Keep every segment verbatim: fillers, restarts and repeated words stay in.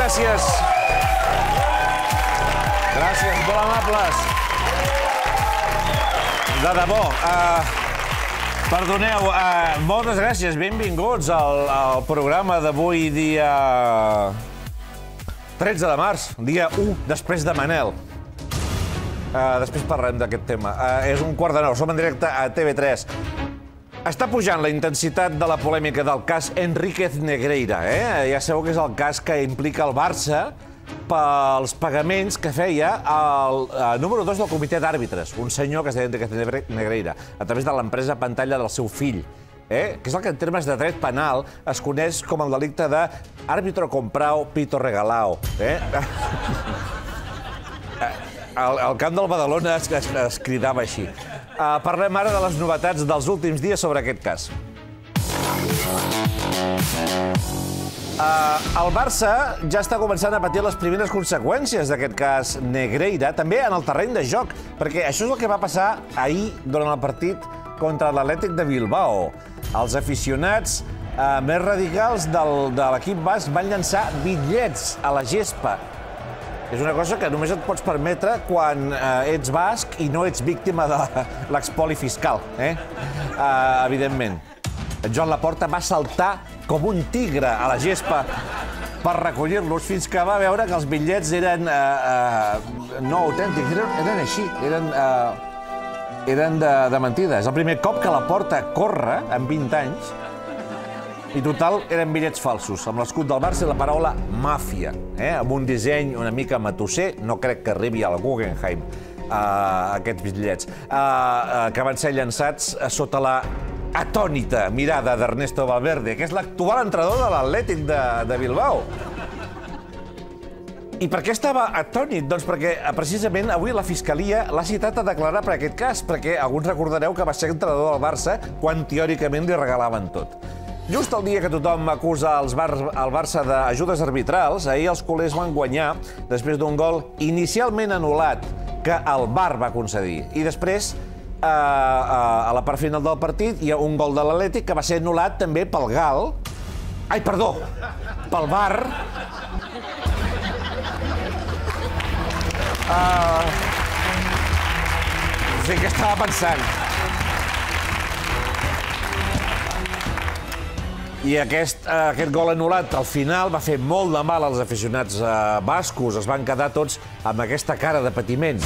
gràcies. Gràcies, molt amables. De debò. Perdoneu, moltes gràcies. Benvinguts al programa d'avui, dia tretze de març, dia u després de Manel. Després parlem d'aquest tema. És un quart de nou, som en directe a T V tres. Està pujant la intensitat de la polèmica del cas Enríquez Negreira. Ja sabeu que és el cas que implica el Barça pels pagaments que feia el número dos del comitè d'àrbitres, un senyor que es deia Enríquez Negreira, a través de l'empresa Pantalla del seu fill, que és el que en termes de dret penal es coneix com el delicte d'àrbitro comprao, pito regalao. Al camp del Badalona es cridava així. Parlem ara de les novetats dels últims dies sobre aquest cas. El Barça ja està començant a patir les primeres conseqüències d'aquest cas Negreira, també en el terreny de joc, perquè això és el que va passar ahir durant el partit contra l'Atlètic de Bilbao. Els aficionats més radicals de l'equip basc van llançar bitllets a la gespa. És una cosa que només et pots permetre quan ets basc i no ets víctima de l'expoli fiscal, evidentment. Joan Laporta va saltar com un tigre a la gespa per recollir-los fins que va veure que els bitllets eren no autèntics, eren així, eren de mentida. És el primer cop que Laporta corre en vint anys i total eren bitllets falsos, amb l'escut del Barça i la paraula màfia, amb un disseny una mica matusser, no crec que arribi al Guggenheim, aquests bitllets, que van ser llançats sota la atònita mirada d'Ernesto Valverde, que és l'actual entrenador de l'Atlètic de Bilbao. I per què estava atònit? Doncs perquè, precisament, avui la Fiscalia l'ha citat a declarar per aquest cas, perquè alguns recordareu que va ser entrenador del Barça quan teòricament li regalaven tot. Just el dia que tothom acusa el Barça d'ajudes arbitrals, ahir els culers van guanyar després d'un gol inicialment anul·lat que el V A R va concedir. I després, a la part final del partit, hi ha un gol de l'Atlètic que va ser anul·lat també pel Gal... Ai, perdó, pel V A R. No sé què estava pensant. I aquest gol anul·lat al final va fer molt de mal als aficionats bascos. Es van quedar tots amb aquesta cara de patiment.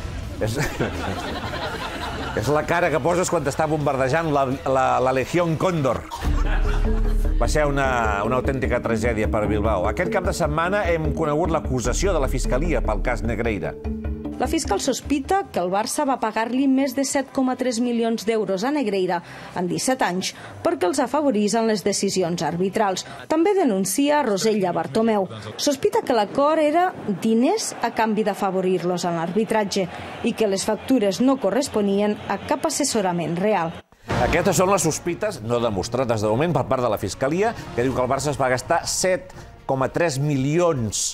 És la cara que poses quan t'està bombardejant la Legión Cóndor. Va ser una autèntica tragèdia per Bilbao. Aquest cap de setmana hem conegut l'acusació de la Fiscalia pel cas Negreira. La fiscal sospita que el Barça va pagar-li més de set coma tres milions d'euros a Negreira en disset anys perquè els afavorís en les decisions arbitrals. També denuncia Rosella Bartomeu. Sospita que l'acord era diners a canvi d'afavorir-los en l'arbitratge i que les factures no corresponien a cap assessorament real. Aquestes són les sospites, no demostrades de moment, per part de la Fiscalia, que diu que el Barça es va gastar set coma tres milions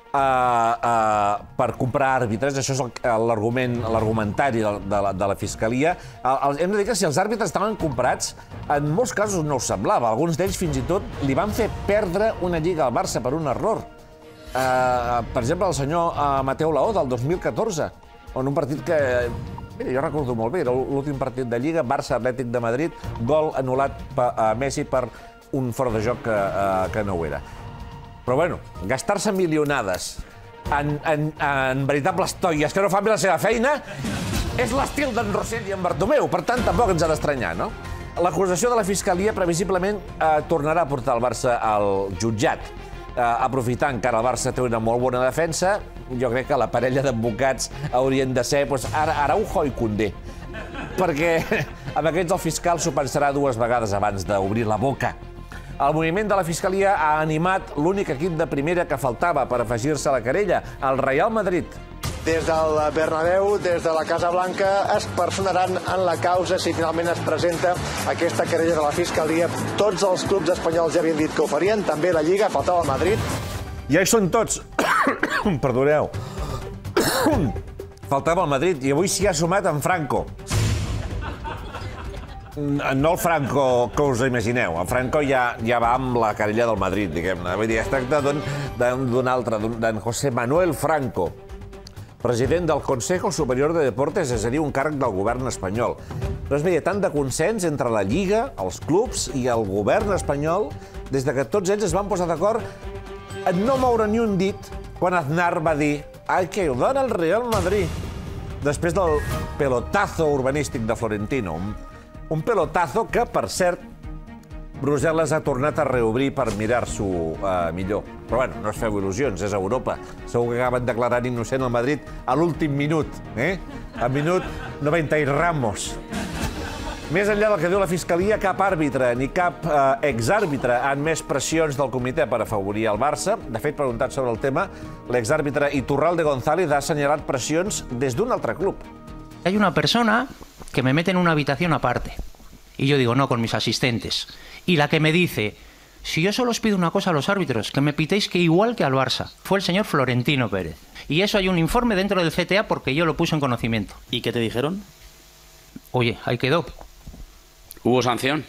per comprar àrbitres. Això és l'argumentari de la Fiscalia. Hem de dir que si els àrbitres estaven comprats, en molts casos no ho semblava. Alguns d'ells fins i tot li van fer perdre una lliga al Barça per un error. Per exemple, el senyor Mateu Laó del dos mil catorze, on un partit que... Mira, jo recordo molt bé, era l'últim partit de Lliga, Barça-Atlètic de Madrid, gol anul·lat a Messi per un fora de joc que no ho era. Però, bueno, gastar-se milionades en veritables toies que no fan bé la seva feina és l'estil d'en Rossell i en Bartomeu. Per tant, tampoc ens ha d'estranyar, no? L'acusació de la Fiscalia previsiblement tornarà a portar el Barça al jutjat. Aprofitant que ara el Barça té una molt bona defensa, jo crec que la parella d'advocats haurien de ser Araujo i Koundé. Perquè amb aquests el fiscal s'ho pensarà dues vegades abans d'obrir la boca. El moviment de la Fiscalia ha animat l'únic equip de primera que faltava per afegir-se a la querella, el Real Madrid. Des del Bernabéu, des de la Casa Blanca, es personaran en la causa si finalment es presenta aquesta querella de la Fiscalia. Tots els clubs espanyols ja havien dit que ho farien, també la Lliga, faltava el Madrid. Ja hi són tots. Perdoneu. Faltava el Madrid i avui s'hi ha sumat en Franco. no el Franco que us imagineu. El Franco ja, ja va amb la querella del Madrid, diguem-ne. Vull dir, es tracta d'un altre, d'en José Manuel Franco, president del Consejo Superior de Deportes, és a dir, un càrrec del govern espanyol. No es veia tant de consens entre la Lliga, els clubs i el govern espanyol des que tots ells es van posar d'acord en no moure ni un dit quan Aznar va dir «Hay que ayudar al Real Madrid», després del pelotazo urbanístic de Florentino. Un pelotazo que, per cert, Brussel·les ha tornat a reobrir per mirar-s'ho uh, millor. Però, bueno, no es feu il·lusions, és Europa. Segur que acaben declarant innocent el Madrid a l'últim minut, eh? Al minut noventa i Ramos. Més enllà del que diu la Fiscalia, cap àrbitre ni cap eh, exàrbitre han més pressions del comitè per afavorir el Barça. De fet, preguntat sobre el tema, l'exàrbitre Iturralde González ha assenyalat pressions des d'un altre club. Hay una persona que me mete en una habitación aparte. Y yo digo, no, con mis asistentes. Y la que me dice, si yo solo os pido una cosa a los árbitros, que me pitéis que igual que al Barça, fue el señor Florentino Pérez. Y eso hay un informe dentro del C T A porque yo lo puse en conocimiento. ¿Y qué te dijeron? Oye, ahí quedó. ¿Hubo sanción?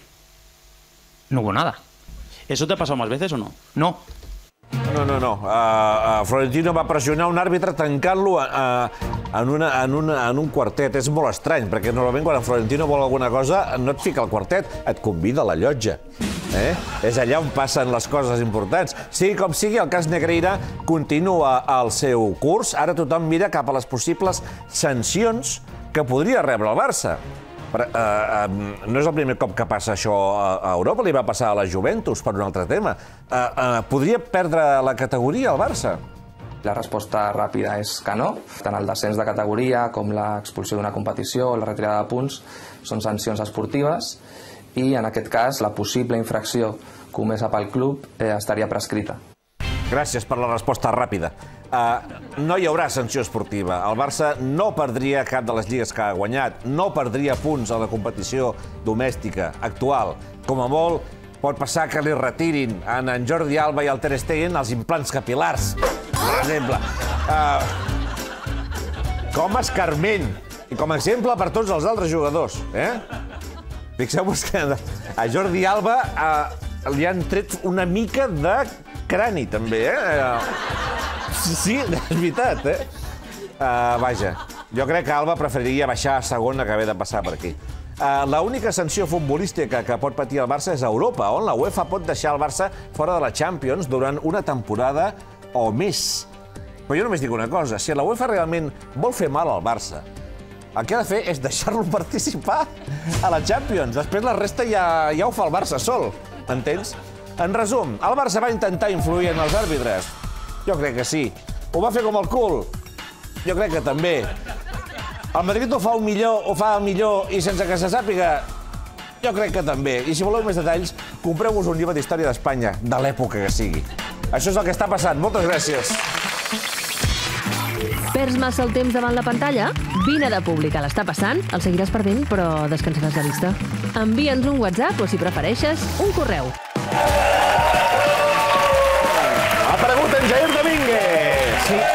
No hubo nada. ¿Eso te ha pasado más veces o no? No. No, no, no. Uh, uh, Florentino va pressionar un àrbitre tancant-lo uh, en, una, en, una, en un quartet. És molt estrany, perquè normalment quan el Florentino vol alguna cosa no et fica al quartet, et convida a la llotja. Eh? És allà on passen les coses importants. Sigui com sigui, el cas Negreira continua el seu curs. Ara tothom mira cap a les possibles sancions que podria rebre el Barça. Però, uh, uh, no és el primer cop que passa això a Europa, li va passar a la Juventus per un altre tema. Uh, uh, podria perdre la categoria al Barça? La resposta ràpida és que no. Tant el descens de categoria com l'expulsió d'una competició o la retirada de punts són sancions esportives i, en aquest cas, la possible infracció comesa pel club eh, estaria prescrita. Gràcies per la resposta ràpida. Uh, no hi haurà sanció esportiva. El Barça no perdria cap de les lligues que ha guanyat, no perdria punts a la competició domèstica actual. Com a molt, pot passar que li retirin a en Jordi Alba i al Ter Stegen els implants capilars, per exemple. Uh, com a escarment i com a exemple per tots els altres jugadors. Eh? Fixeu-vos que a Jordi Alba uh, li han tret una mica de crani, també, eh? Sí, és veritat, eh? Uh, vaja, jo crec que Alba preferiria baixar a segona que haver de passar per aquí. Uh, L'única sanció futbolística que pot patir el Barça és a Europa, on la UEFA pot deixar el Barça fora de la Champions durant una temporada o més. Però jo només dic una cosa, si la UEFA realment vol fer mal al Barça, el que ha de fer és deixar-lo participar a la Champions. Després la resta ja, ja ho fa el Barça sol, entens? En resum, el Barça va intentar influir en els àrbitres? Jo crec que sí. Ho va fer com el cul? Jo crec que també. El Madrid ho fa millor, ho fa millor i sense que se sàpiga? Jo crec que també. I si voleu més detalls, compreu-vos un llibre d'història d'Espanya, de l'època que sigui. Això és el que està passant. Moltes gràcies. Perds massa el temps davant la pantalla? Vine de Pública l'està passant, el seguiràs perdent, però descansaràs de vista. Envia'ns un WhatsApp o, si prefereixes, un correu. Ha aparegut en Jair Domínguez. Sí.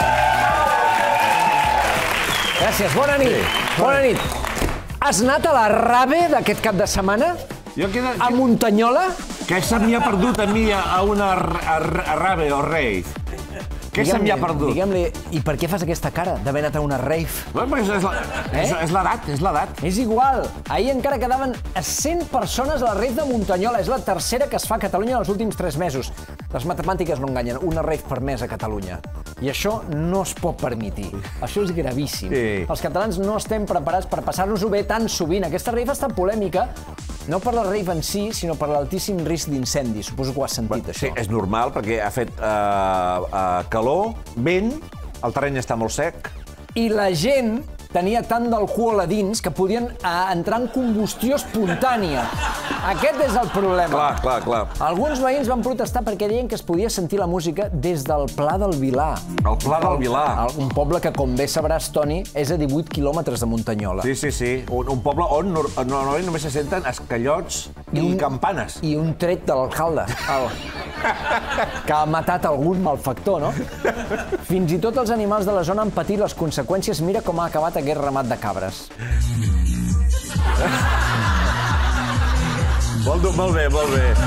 Gràcies, bona nit. Sí. Bona nit. Has anat a la rave d'aquest cap de setmana? Jo queda... A Muntanyola? Què se m'hi ha perdut a mi a una rave o rave? Què se m'hi ha perdut? Digue'm-li, i per què fas aquesta cara d'haver anat a una rave? Bueno, és l'edat, és l'edat. És igual. Ahir encara quedaven cent persones a la rave de Muntanyola. És la tercera que es fa a Catalunya en els últims tres mesos. Les matemàtiques no enganyen. Una rave per mes a Catalunya. I això no es pot permetir. Això és gravíssim. Sí. Els catalans no estem preparats per passar-nos-ho bé tan sovint. Aquesta rave està polèmica, no per la rave en si, sinó per l'altíssim risc d'incendi. Suposo que ho has sentit, bueno, això. Sí, és normal, perquè ha fet uh, uh, calor, vent, el terreny està molt sec. I la gent tenia tant d'alcohol a dins que podien uh, entrar en combustió espontània. Aquest és el problema. Clar, clar, clar. Alguns veïns van protestar perquè deien que es podia sentir la música des del Pla del Vilar. El Pla del Vilar. Un poble que, com bé sabràs, Toni, és a divuit quilòmetres de Muntanyola. Sí, sí, sí. Un, un poble on normalment només se senten esquellots i, i un, campanes. I un tret de l'alcalde, el... que ha matat algun malfactor, no? Fins i tot els animals de la zona han patit les conseqüències. Mira com ha acabat aquest ramat de cabres. Molt, molt bé, molt bé.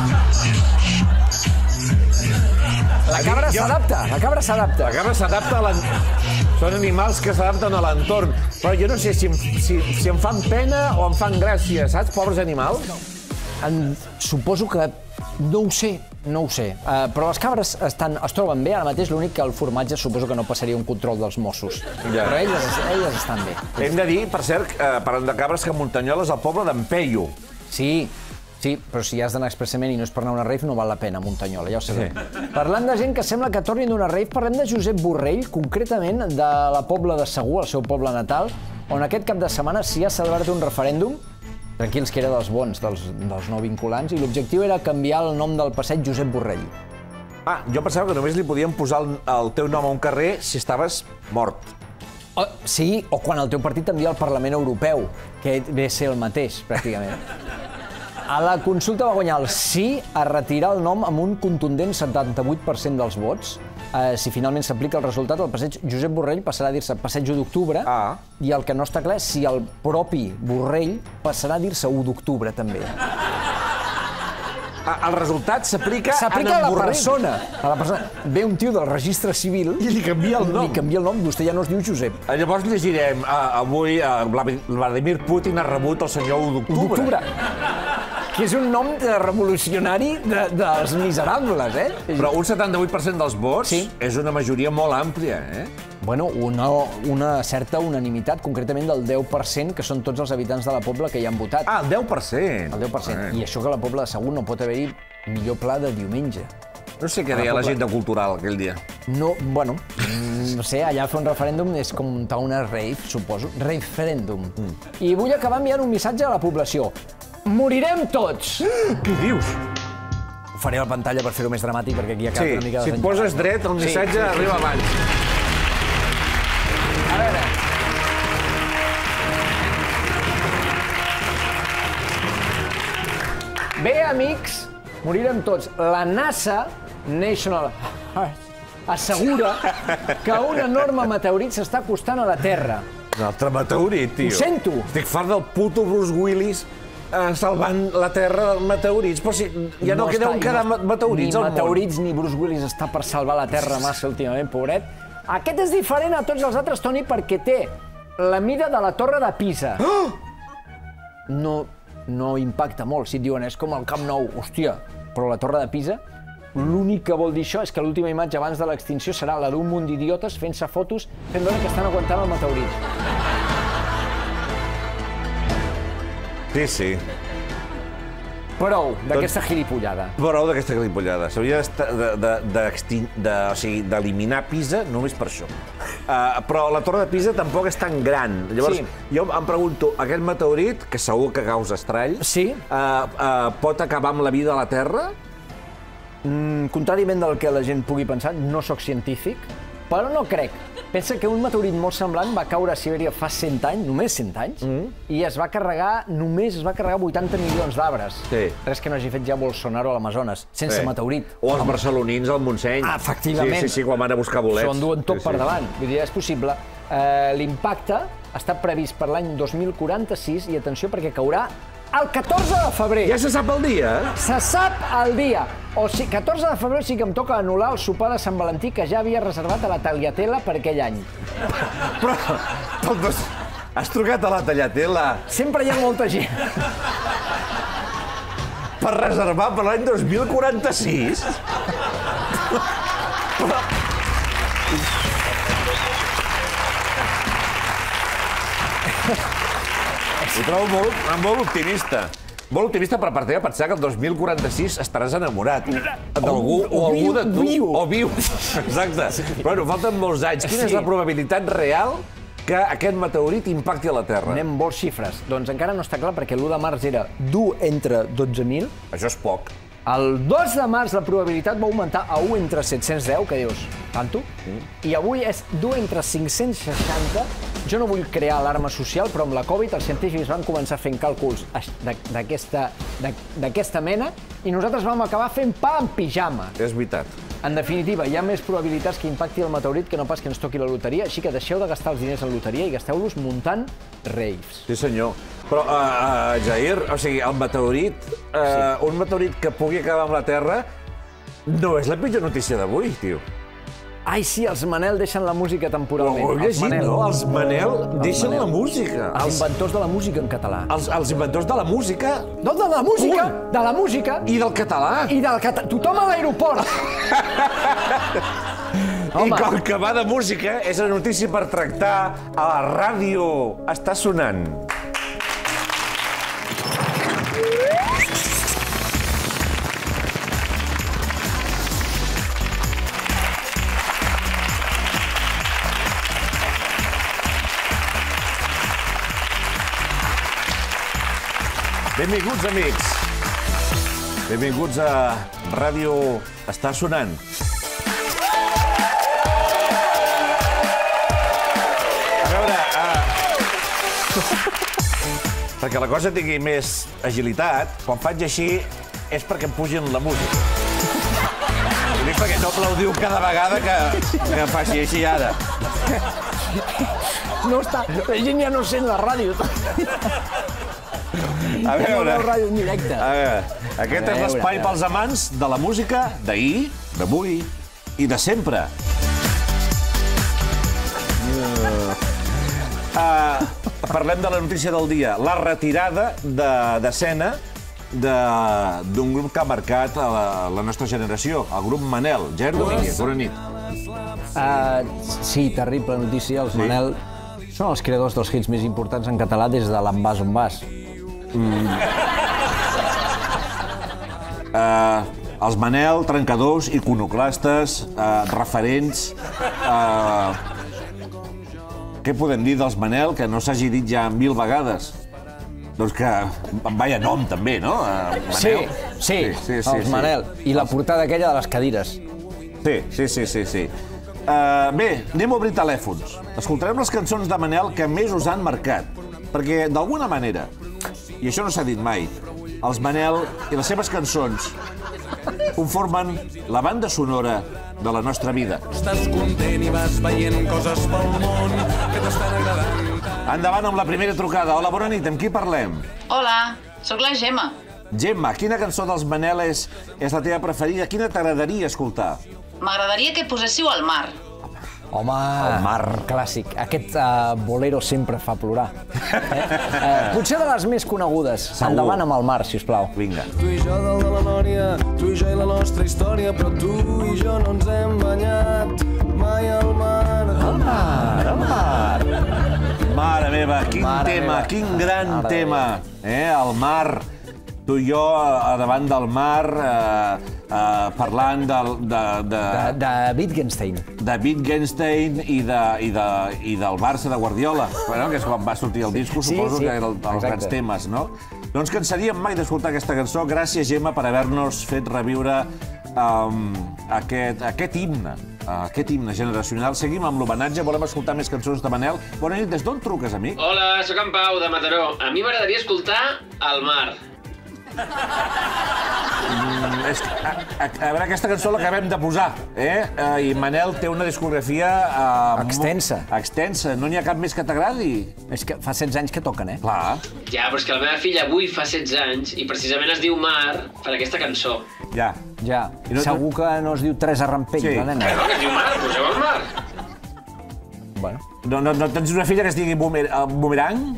La cabra s'adapta, la cabra s'adapta. La cabra s'adapta a l'entorn. Són animals que s'adapten a l'entorn. Però jo no sé si, si, si em fan pena o em fan gràcia, saps? Pobres animals. En, suposo que... No ho sé, no ho sé. Uh, però les cabres estan, es troben bé. Ara mateix l'únic que el formatge suposo que no passaria un control dels Mossos. Ja. Però elles, elles estan bé. Hem de dir, per cert, eh, parlant de cabres, que Muntanyola és el poble d'en Peyu. Sí, sí, però si has d'anar expressament i no és per anar a una rave, no val la pena, Muntanyola, ja ho sabem. Sí. Parlant de gent que sembla que tornin d'una rave, parlem de Josep Borrell, concretament de la Pobla de Segur, el seu poble natal, on aquest cap de setmana s'hi ha celebrat un referèndum, tranquils que era dels bons, dels, dels no vinculants, i l'objectiu era canviar el nom del passeig Josep Borrell. Ah, jo pensava que només li podien posar el, el teu nom a un carrer si estaves mort. Oh, sí, o quan el teu partit t'envia al Parlament Europeu, que ve a ser el mateix, pràcticament. A la consulta va guanyar el sí a retirar el nom amb un contundent setanta-vuit per cent dels vots. Eh, si finalment s'aplica el resultat, el passeig Josep Borrell passarà a dir-se Passeig u d'octubre, ah. i el que no està clar és si el propi Borrell passarà a dir-se u d'octubre, també. El resultat s'aplica S'aplica a la persona. A la persona. Ve un tio del registre civil i li canvia el nom. Li canvia el nom, vostè ja no es diu Josep. Llavors llegirem, uh, avui uh, Vladimir Putin ha rebut el senyor u d'octubre. Que és un nom de revolucionari de, dels miserables, eh? Però un setanta-vuit per cent dels vots sí. és una majoria molt àmplia, eh? Bueno, una, una certa unanimitat, concretament del deu per cent, que són tots els habitants de la Pobla que hi han votat. Ah, el deu per cent? El deu per cent. Eh. I això que la Pobla de Segur no pot haver-hi millor pla de diumenge. No sé què deia la gent de Cultural aquell dia. No, bueno, no sé, allà fer un referèndum és com muntar una rave, suposo. Referèndum. Mm. I vull acabar enviant un missatge a la població. Morirem tots! Què dius? Ho faré a la pantalla per fer-ho més dramàtic, perquè aquí hi ha sí, una mica de... Si et poses dret, el missatge sí, sí, arriba sí. abans. A veure... Bé, amics, morirem tots. La NASA, National Heart, assegura que un enorme meteorit s'està acostant a la Terra. Un altre meteorit, tio. Ho sento. Estic fart del puto Bruce Willis eh, salvant la Terra dels meteorits. Però si ja no, no queda un quedar no, meteorits al món. Ni meteorits ni Bruce Willis està per salvar la Terra massa últimament, pobret. Aquest és diferent a tots els altres, Toni, perquè té la mida de la Torre de Pisa. Oh! No, no impacta molt. Si et diuen, és com el Camp Nou. Hòstia, però la Torre de Pisa, l'únic que vol dir això és que l'última imatge abans de l'extinció serà la d'un munt d'idiotes fent-se fotos fent veure que estan aguantant el meteorit. Sí, sí. Prou d'aquesta gilipollada. Prou d'aquesta gilipollada. S'hauria d'eliminar Pisa només per això. Uh, però la Torre de Pisa tampoc és tan gran. Llavors, sí. jo em pregunto, aquest meteorit, que segur que causa estralls, sí. uh, uh, pot acabar amb la vida a la Terra? Mm, contràriament del que la gent pugui pensar, no sóc científic, però no crec. Pensa que un meteorit molt semblant va caure a Sibèria fa cent anys, només cent anys, mm. i es va carregar, només es va carregar vuitanta milions d'arbres. Sí. Res que no hagi fet ja Bolsonaro a l'Amazones, sense sí. meteorit. O els barcelonins al Montseny. Ah, efectivament. Sí, sí, sí, quan van a buscar bolets. S'ho enduen tot sí, per sí. davant. Vull dir, és possible. Uh, L'impacte està previst per l'any dos mil quaranta-sis, i atenció, perquè caurà el catorze de febrer. Ja se sap el dia? Se sap el dia. O sigui, catorze de febrer sí que em toca anul·lar el sopar de Sant Valentí que ja havia reservat a la Tagliatella per aquell any. Però, però has trucat a la Tagliatella? Sempre hi ha molta gent. Per reservar per l'any dos mil quaranta-sis? Però... Ho trobo molt, molt optimista. Molt optimista per part teva pensar que el dos mil quaranta-sis estaràs enamorat d'algú o algú de tu. O viu. Exacte. Però bueno, falten molts anys. Quina és la probabilitat real que aquest meteorit impacti a la Terra? Anem molts xifres. Doncs encara no està clar perquè l'u de març era d'u entre dotze mil. Això és poc. El dos de març la probabilitat va augmentar a u entre set-cents deu, que dius... Tanto. I avui és dur entre cinc-cents seixanta. Jo no vull crear alarma social, però amb la Covid els científics van començar fent càlculs d'aquesta mena i nosaltres vam acabar fent pa en pijama. És veritat. En definitiva, hi ha més probabilitats que impacti el meteorit que no pas que ens toqui la loteria, així que deixeu de gastar els diners en loteria i gasteu-los muntant raves. Sí, senyor. Però, uh, Jair, o sigui, el meteorit, uh, sí. un meteorit que pugui acabar amb la Terra, no és la pitjor notícia d'avui, tio. Ai, sí, els Manel deixen la música temporalment. Ho heu llegit, no? Els Manel deixen la música. Els inventors de la música en català. Els, els inventors de la música... No, de la música! De la música! I del català! I del català! Tothom a l'aeroport! I com que va de música, és la notícia per tractar a la ràdio. Està sonant. Benvinguts, amics. Benvinguts a Ràdio Està Sonant. A veure... Perquè la cosa tingui més agilitat, quan faig així és perquè em pugin la música. Ho dic perquè no aplaudiu cada vegada que faci així ara. No està... La gent ja no sent la ràdio. A veure, a veure, aquest és l'espai pels amants de la música d'ahir, d'avui i de sempre. Uh, parlem de la notícia del dia. La retirada d'escena d'un grup que ha marcat la, la nostra generació, el grup Manel. Jair Domínguez, bona nit. Uh, sí, terrible notícia. Els sí. Manel són els creadors dels hits més importants en català des de l'En vas on vas. Mm. Uh, els Manel, trencadors, iconoclastes, uh, referents... Uh, què podem dir dels Manel que no s'hagi dit ja mil vegades? Doncs que vaya nom, també, no? Uh, sí, sí, sí, sí, sí, els Manel. Sí. I la portada aquella de les cadires. Sí, sí, sí, sí, sí. Uh, bé, anem a obrir telèfons. Escoltarem les cançons de Manel que més us han marcat. Perquè, d'alguna manera, i això no s'ha dit mai, els Manel i les seves cançons conformen la banda sonora de la nostra vida. Estàs content i vas veient coses pel món que t'estan agradant. Endavant amb la primera trucada. Hola, bona nit, amb qui parlem? Hola, sóc la Gemma. Gemma, quina cançó dels Manel és, és la teva preferida? Quina t'agradaria escoltar? M'agradaria que poséssiu El mar. Home, el mar clàssic. Aquest uh, bolero sempre fa plorar. Eh? Uh, potser de les més conegudes. Segur. Endavant amb El mar, sisplau. Vinga. Tu i jo dalt de la lòria, tu i jo i la nostra història, però tu i jo no ens hem banyat mai al mar. El mar, el mar. Mare meva, quin Mare tema, meva. quin gran Mare tema. Eh? El mar. Tu i jo davant del mar, eh, eh, parlant de... De, de, de Wittgenstein. De Wittgenstein i, de, i, de, i del Barça de Guardiola. Bueno, que és quan va sortir el disco, sí, suposo sí, que eren els grans temes, no? No ens cansaríem mai d'escoltar aquesta cançó. Gràcies, Gemma, per haver-nos fet reviure um, aquest, aquest himne. Uh, aquest himne generacional. Seguim amb l'homenatge, volem escoltar més cançons de Manel. Bona nit, des d'on truques, amic? Hola, sóc en Pau, de Mataró. A mi m'agradaria escoltar El mar. Mm, és que, a, a, a veure, aquesta cançó l'acabem de posar, eh? Uh, I Manel té una discografia... Uh, extensa. Extensa. No n'hi ha cap més que t'agradi. És que fa setze anys que toquen, eh? Clar. Ja, però és que la meva filla avui fa setze anys i precisament es diu Mar per aquesta cançó. Ja. Ja. No, Segur que no es diu Teresa Rampell, sí. la nena. Però que es diu Mar, poseu El mar. Bueno. No, no, no tens una filla que es digui Bumer, uh, Bumerang?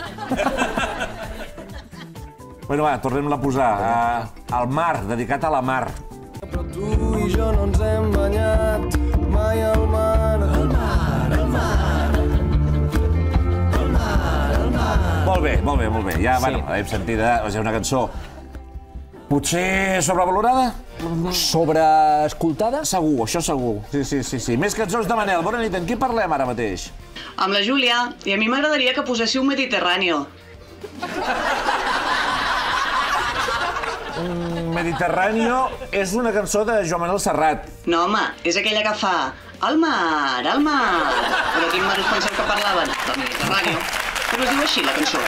Bueno, va, tornem-la a posar. Uh, el mar, dedicat a la mar. Però tu i jo no ens hem banyat mai al mar. El mar, el mar. El mar, el mar. Molt bé, molt bé, molt bé. Ja, sí. Bueno, hem sentit, eh? O sigui, una cançó potser sobrevalorada? Sobreescoltada? Segur, això segur. Sí, sí, sí, sí. Més cançons de Manel. Bona nit, en qui parlem ara mateix? Amb la Júlia, i a mi m'agradaria que poséssiu Mediterráneo. Mm, Mediterráneo és una cançó de Joan Manuel Serrat. No, home, és aquella que fa al mar, al mar. Però quin mar us penseu que parlaven? Del Mediterrani. Però es diu així, la cançó.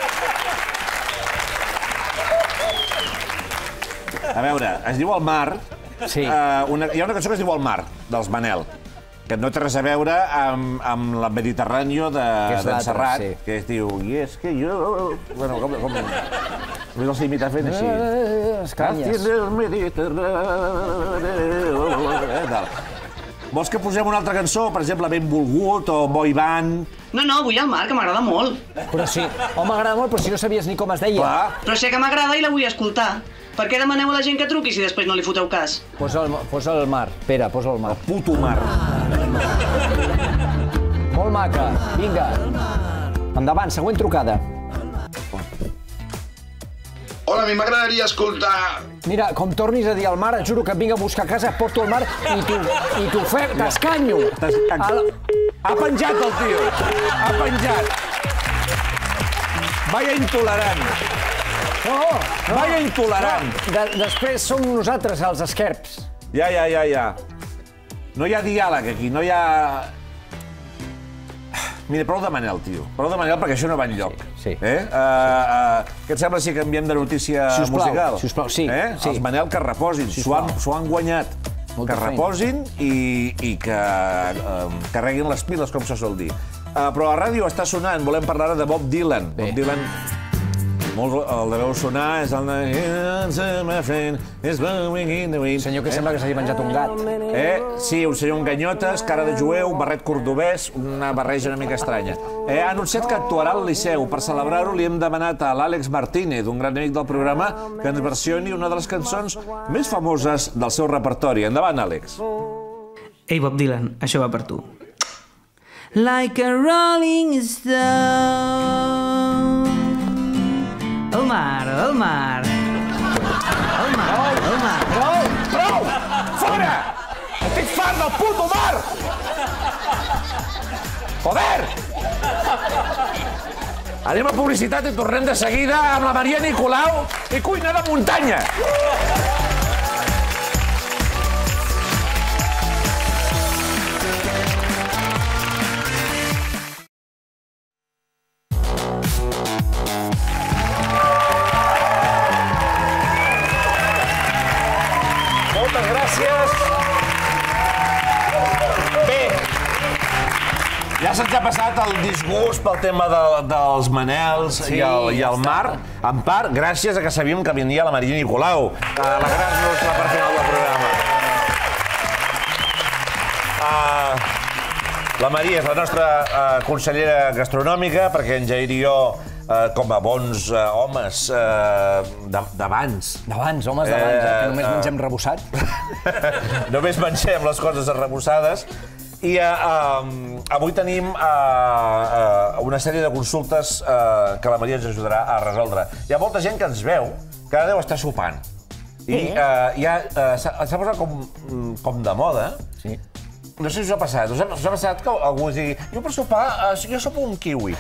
A veure, es diu El mar. Sí. Uh, una, hi ha una cançó que es diu El mar, dels Manel, que no té res a veure amb, amb la Mediterráneo de, de Serrat, sí. Que es diu... I és que jo... Bueno, com... com... No els imita fent així. Les canyes. Vols que posem una altra cançó? Per exemple, Benvolgut o Boy Band? No, no, vull el mar, que m'agrada molt. Però sí, oh, m'agrada molt, però si no sabies ni com es deia. Clar. Però sé que m'agrada i la vull escoltar. Per què demaneu a la gent que truqui si després no li foteu cas? Posa el, posa el mar. Pere, posa el mar. El puto mar. Molt maca. Vinga. Endavant, següent trucada. Hola, a mi m'agradaria escoltar... Mira, com tornis a dir al mar, et juro que et vinc a buscar a casa, et porto al mar i t'ho fe... t'escanyo. Ha penjat el tio. Ha penjat. Vaya intolerant. No, no. Vaya intolerant. No. De, després som nosaltres, els esquerps. Ja, ja, ja, ja. No hi ha diàleg aquí, no hi ha... Mira, prou de Manel, tio. Prou de Manel perquè això no va enlloc. Sí. Eh? Uh, uh, què et sembla si canviem de notícia sisplau, musical? Sisplau, sí. Eh? sí. Els Manel que reposin. S'ho han, han guanyat. Molta que reposin i, i que uh, carreguin les piles, com se sol dir. Uh, però la ràdio està sonant. Volem parlar ara de Bob Dylan. Bé. Bob Dylan... Molt el deveu sonar, és el... Senyor que sembla que s'hagi menjat un gat. Eh? Sí, un senyor amb ganyotes, cara de jueu, barret cordobès, una barreja una mica estranya. Eh, ha anunciat que actuarà al Liceu. Per celebrar-ho li hem demanat a l'Àlex Martínez, un gran amic del programa, que ens versioni una de les cançons més famoses del seu repertori. Endavant, Àlex. Ei, Bob Dylan, això va per tu. Like a rolling stone. El mar, el mar. El mar, el mar. Prou! Prou! Fora! Estic fart del puto mar! Joder! Anem a publicitat i tornem de seguida amb la Maria Nicolau i cuina de muntanya. Ja se'ns ha passat el disgust pel tema de, dels Manels sí, i, el, i el mar, en part gràcies a que sabíem que venia la Maria Nicolau, a alegrar-nos la part final del programa. Uh, la Maria és la nostra uh, consellera gastronòmica, perquè en Jair i jo, uh, com a bons uh, homes uh, d'abans... D'abans, homes d'abans, eh, que només uh, mengem rebossat. Només mengem les coses arrebossades. I uh, uh, avui tenim uh, uh, una sèrie de consultes uh, que la Maria ens ajudarà a resoldre. Hi ha molta gent que ens veu que ara deu estar sopant. I uh, ja uh, s'ha posat com, com de moda. Sí. No sé si us ha passat. Us ha, us ha passat que algú digui jo per sopar, uh, jo sopo un kiwi.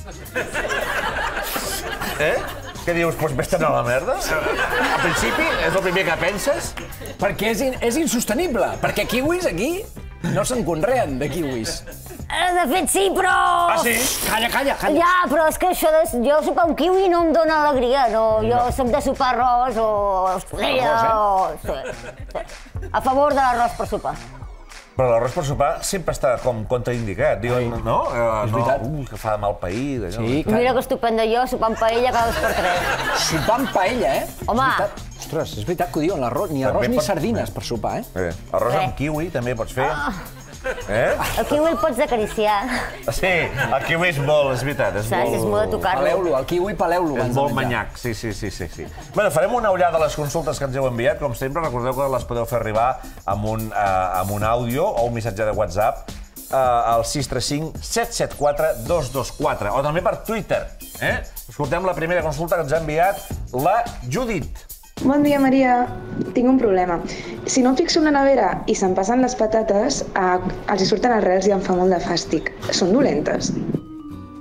Eh? Què dius? Doncs vés-te'n a la merda? Al principi és el primer que penses. Perquè és, in, és insostenible. Perquè kiwis aquí... No se'n conreen, de kiwis. De fet, sí, però... Ah, sí? Calla, calla, calla. Ja, però és que això de... Jo sopar un kiwi no em dóna alegria, no. Jo no. soc de sopar arròs o escudella o... Sí. A favor de l'arròs per sopar. Però l'arròs per sopar sempre està com contraindicat. Diuen, no? Uh, és veritat. No, uh, que fa mal pair. Sí, clar. Mira que estupenda jo, sopant paella cada dos per tres. Sopant paella, eh? Home! Ostres, és veritat que ho diuen, ni arròs ni sardines per sopar, eh? Arròs amb kiwi també pots fer. Eh? El kiwi el pots acariciar. Sí, el kiwi és molt, és veritat. És Saps? molt... És molt de tocar-lo. Peleu-lo, el kiwi peleu-lo. És molt manyac, sí, sí, sí, sí, sí. Bueno, farem una ullada a les consultes que ens heu enviat. Com sempre, recordeu que les podeu fer arribar amb un, uh, amb un àudio o un missatge de WhatsApp uh, al sis tres cinc set set quatre dos dos quatre o també per Twitter. Eh? Escoltem la primera consulta que ens ha enviat la Judit. Bon dia, Maria. Tinc un problema. Si no em fixo una nevera i se'm passen les patates, eh, els hi surten arrels i em fa molt de fàstic. Són dolentes.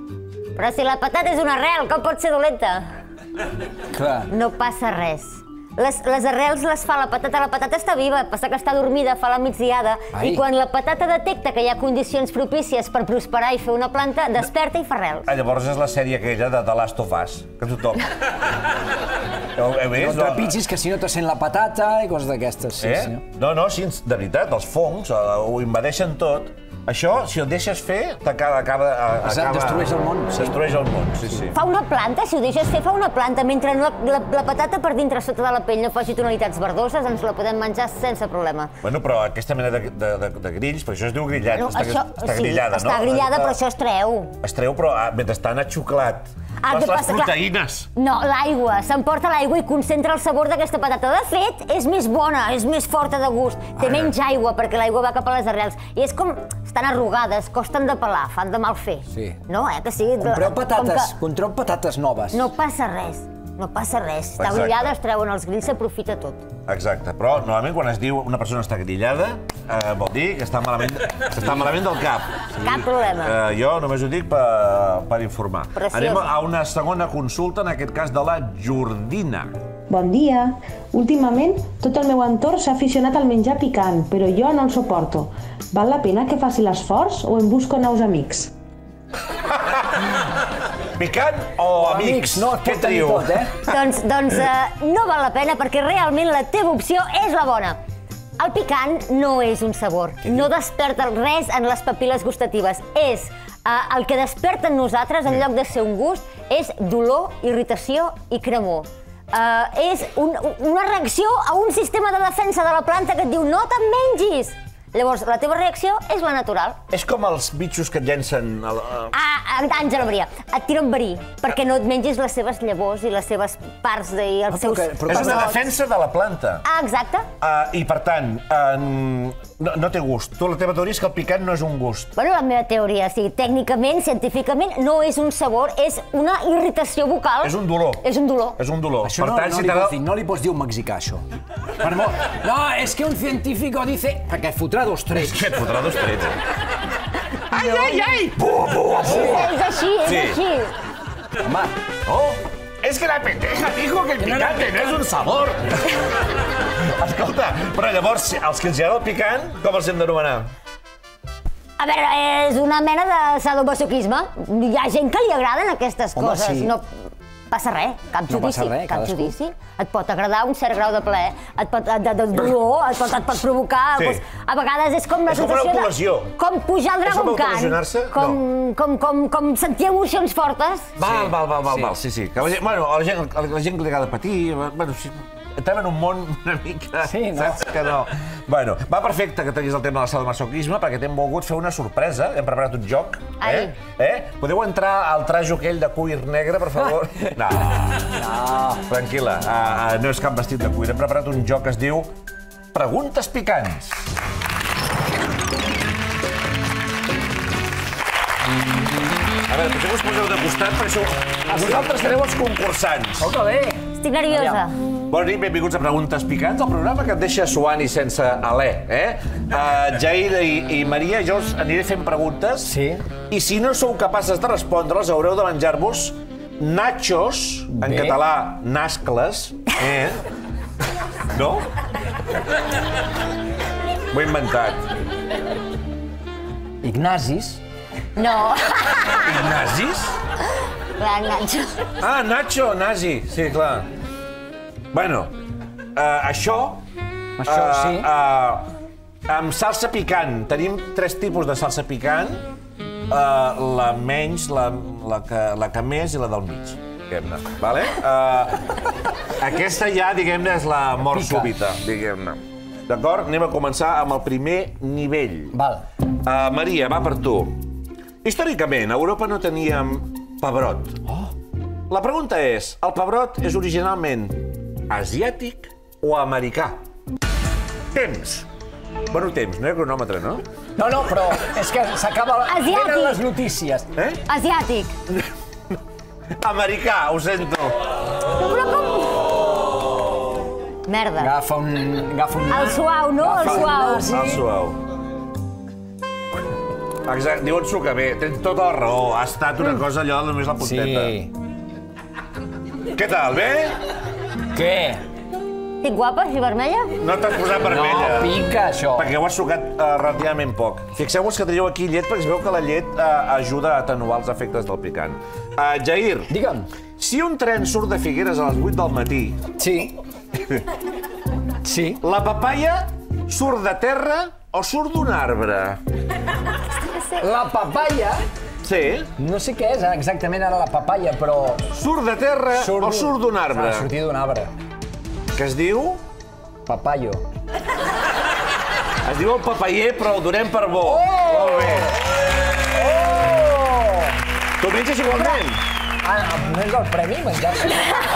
Però si la patata és una arrel, com pot ser dolenta? Clar. No passa res. Les, les arrels les fa la patata, la patata està viva, passa que està dormida, fa la migdiada, Ai. i quan la patata detecta que hi ha condicions propícies per prosperar i fer una planta, desperta i fa arrels. Ah, llavors és la sèrie aquella de The Last of Us, que tothom... Heu vist? No trepitgis que si no te sent la patata i coses d'aquestes. Sí, eh? No, no, sí, de veritat, els fongs ho invadeixen tot. Això, si ho deixes fer, t'acaba... Destrueix el món. Destrueix el món, sí, sí. Fa una planta, si ho deixes fer, fa una planta. Mentre la, la, la patata per dintre, sota de la pell, no faci tonalitats verdoses, ens la podem menjar sense problema. Bueno, però aquesta mena de, de, de, de grills, perquè això es diu grillat, no, està, això, està sí, grillada, està no? Està grillada, però això es treu. Es treu, però mentre està xuclat. Ah, les, les proteïnes. Que... No, l'aigua. S'emporta l'aigua i concentra el sabor d'aquesta patata. De fet, és més bona, és més forta de gust. Té Ara. menys aigua, perquè l'aigua va cap a les arrels. I és com... estan arrugades, costen de pelar, fan de mal fer. Sí. No, eh, que sí? Compreu patates, que... compreu patates noves. No passa res. No passa res. Està Exacte. grillada, es treuen els grills, s'aprofita tot. Exacte. Però, normalment, quan es diu una persona està grillada, eh, vol dir que està malament, està malament del cap. Sí. Cap problema. Eh, jo només ho dic per, per informar. Preciosa. Anem a una segona consulta, en aquest cas de la Jordina. Bon dia. Últimament, tot el meu entorn s'ha aficionat al menjar picant, però jo no el suporto. Val la pena que faci l'esforç o em busco nous amics? Picant o amics? No, Què triu? Tot, eh? Doncs, doncs uh, no val la pena perquè realment la teva opció és la bona. El picant no és un sabor, no desperta res en les papil·les gustatives. És uh, el que desperta en nosaltres, en lloc de ser un gust, és dolor, irritació i cremor. Uh, és un, una reacció a un sistema de defensa de la planta que et diu no te'n mengis. Llavors, la teva reacció és la natural. És com els bitxos que et llencen... A la... Ah, Àngela Maria, et tiren verí, perquè no et mengis les seves llavors i les seves parts de, i els seus... Però, però és una defensa de la planta. Ah, exacte. Uh, I, per tant, uh, no, no té gust. Tu, la teva teoria és que el picant no és un gust. Bueno, la meva teoria, sí. Tècnicament, científicament, no és un sabor, és una irritació vocal. És un dolor. És un dolor. És un dolor. Això per no, tant, no, si li pots dir, no li pots dir un mexicà, això. Per molt... No, és que un científico dice... Perquè et fotrà dos trets. És que et fotrà dos trets, eh? Ai, ai, ai! Buh, buh, buh. És així, és sí. així. Home, oh, és que la pendeja dijo que el picante no és un sabor. Escolta, però llavors, els que els agrada el picant, com els hem d'anomenar? A veure, és una mena de sadomasoquisme. Hi ha gent que li agraden aquestes Home, coses. Sí. No passa res, cap judici. No passa res, cap cadascú. judici. Et pot agradar un cert grau de plaer, et pot, de, de dolor, et pot, et pot provocar... Sí. Doncs, a vegades és com la és com sensació una de... Com pujar al Dragon Khan. Com, no. com, com, com sentir emocions fortes. Val, val, val, val, sí. val, sí, sí. Que la gent, bueno, a la gent, a la gent que li agrada patir, bueno, sí, entrem en un món una mica... Sí, no? Saps que no? Bueno, va perfecte que treguis el tema del sadomasoquisme, perquè t'hem volgut fer una sorpresa. Hem preparat un joc. Ai. Eh? eh? Podeu entrar al trajo aquell de cuir negre, per favor? No. No. Tranquil·la, uh, no és cap vestit de cuir. Hem preparat un joc que es diu Preguntes picants. A veure, potser us poseu de costat, per això... Vosaltres sereu els concursants. Oh, que bé! Estic nerviosa. Bona nit, benvinguts a Preguntes Picants, el programa que et deixa suant i sense alè, eh? Uh, Jair i, i Maria, jo us aniré fent preguntes. Sí. I si no sou capaces de respondre'ls, haureu de menjar-vos nachos, en bé. català, nascles, eh? No? Ho he inventat. Ignazis. No. Ignazis? Clar, Nacho. Ah, Nacho, nazi, sí, clar. Bueno, uh, això... Això, uh, sí. Uh, amb salsa picant. Tenim tres tipus de salsa picant. Uh, la menys, la, la, que, la que més i la del mig, diguem-ne. Vale? Uh, aquesta ja, diguem-ne, és la mort Pica. súbita, diguem-ne. D'acord? Anem a començar amb el primer nivell. Val. Uh, Maria, va per tu. Històricament, a Europa no teníem pebrot. Oh. La pregunta és, el pebrot és originalment asiàtic o americà? Temps. Bueno, temps, no hi ha cronòmetre, no? No, no, però és que s'acaba... Asiàtic. Venen les notícies. Eh? Asiàtic. Americà, ho sento. Però com... Merda. Agafa un... Agafa un... El suau, no? El suau. El suau. Exacte, diuen s'ho que bé. Tens tota la raó. Ha estat una cosa allò només la punteta. Sí. Què tal, bé? Què? Estic guapa, així vermella? No t'has posat vermella. No, pica, això. Perquè ho has sucat uh, relativament poc. Fixeu-vos que teniu aquí llet, perquè es veu que la llet uh, ajuda a atenuar els efectes del picant. Uh, Jair. Digue'm. Si un tren surt de Figueres a les vuit del matí... Sí. Sí. La papaya surt de terra o surt d'un arbre? La papaya... Sí. No sé què és exactament ara la papaya, però... Surt de terra o surt d'un arbre? Ah, sortir d'un arbre. Que es diu? Papayo. Es diu el papayer, però el donem per bo. Oh! Molt bé. Oh! Tu menges igualment? Ah, no és el premi, menjar-se?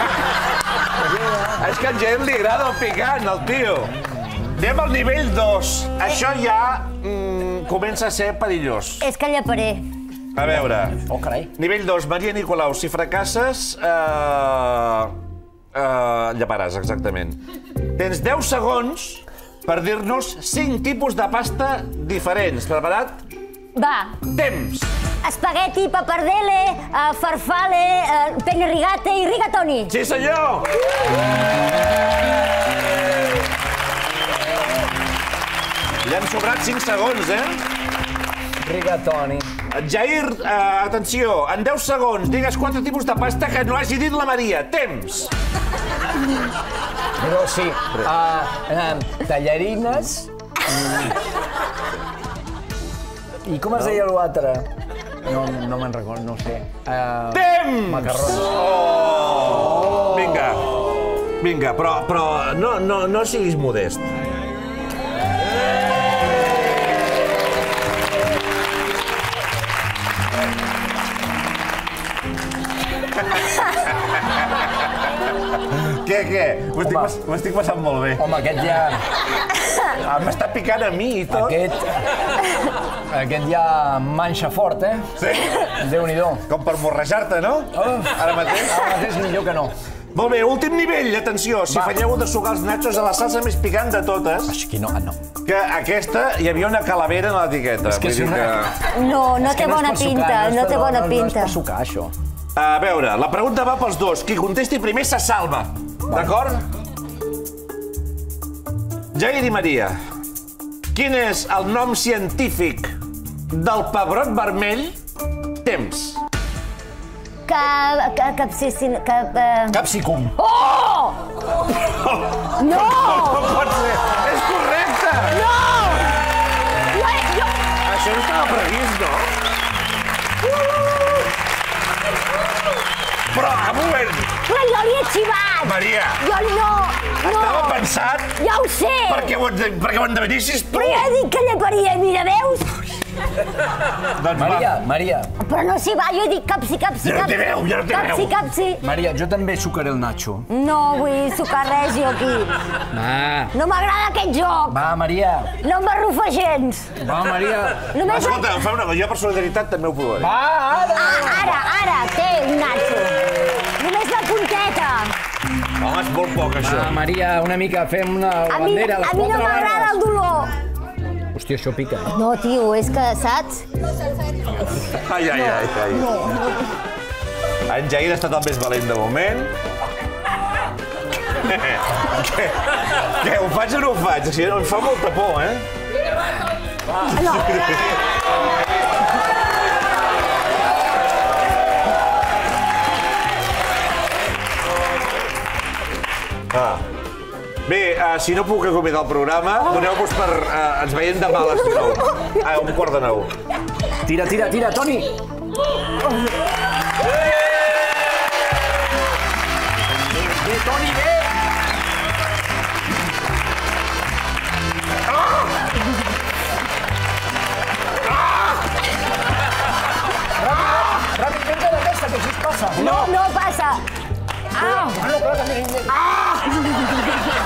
És que a en Jair li agrada el picant, el tio. Anem al nivell dos. Això ja mm, comença a ser perillós. És que lleparé. A veure. Oh, carai. Nivell dos, Maria Nicolau, si fracasses... Eh, eh, lleparàs, exactament. Tens deu segons per dir-nos cinc tipus de pasta diferents. Preparat? Va. Temps. Espagueti, papardelle, uh, farfalle, uh, penne rigate i rigatoni. Sí, senyor! Li han sobrat cinc segons, eh? Rigatoni. Jair, uh, atenció, en deu segons digues quatre tipus de pasta que no hagi dit la Maria. Temps. Però sí. Uh, uh, tallarines. I com es deia l'altre? No, no me'n recordo, no sé. Uh, Temps! Macarrons. Oh! Vinga. Vinga, però, però no, no, no siguis modest. Què, què? M'ho estic passant molt bé. Home, aquest ja... M'està picant a mi i tot. Aquest... Aquest ja manxa fort, eh? Sí? Déu-n'hi-do. Com per morrejar-te, no? Ara mateix? Ara mateix millor que no. Molt bé, últim nivell, atenció. Si falleu de sucar els nachos a la salsa més picant de totes... Aquí no, no. Que aquesta hi havia una calavera en l'etiqueta. És que és una... No, no té bona pinta, no té bona pinta. No és per sucar, això. A veure, la pregunta va pels dos. Qui contesti primer se salva. D'acord? Jair i Maria, quin és el nom científic del pebrot vermell? Temps. Cap... Capsicin... Cap... Capsicum. Oh! No! No pot ser! És correcte! No! Jo... Això no estava previst, no? Però, un moment! Però jo li he xivat! Maria! Jo no! Estava pensat... Ja ho sé! Perquè ho, perquè ho endevinissis tu! Però ja he dit que lleparia, mira, veus? Doncs Maria, Maria. Però no s'hi va, jo he dit capsi, capsi, capsi. Ja no té veu, ja no té veu. Capsi, capsi. Maria, jo també sucaré el nacho. No vull sucar res jo aquí. Va. No m'agrada aquest joc. Va, Maria. No m'arrufa gens. Va, Maria. Només... Escolta, em fa una cosa, jo per solidaritat també ho provaré. Va, ara! Ah, ara, ara, té un nacho. Només la punteta. Home, és molt poc, això. Va, Maria, una mica, fem una A mi, bandera, les a mi no quatre m'agrada el barres. dolor. Hòstia, això pica. No, tio, és que, saps? Ai, ai, ai, ai. No. En Jair ha estat el més valent de moment. Què? Què, ho faig o no ho faig? O sigui, em fa molta por, eh? No. Ah. Bé, uh, si no puc acomiadar el programa, doneu-vos per... Uh, ens veiem demà a les nou. A un quart de nou. Tira, tira, tira, Toni! Bé, Toni, bé! Ràpid, menja d'aquesta, que així es passa. No, no passa. Au! Ah, no, clar, també. Ah!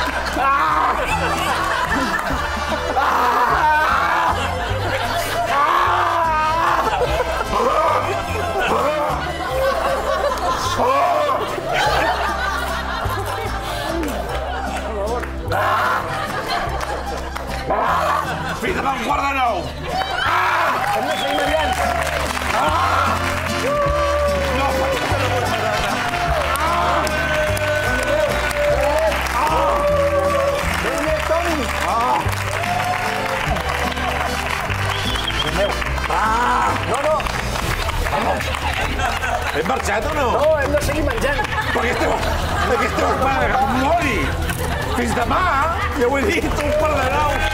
Fins demà un quart de nou! Hem de seguir mediant. No, no, no, no, no, no, no, no, no, no, no, Ah! No, no. Hem marxat o no? No, hem de seguir menjant. Però aquesta, aquesta espera que em mori. Fins demà, ja ho he dit, un par de nou.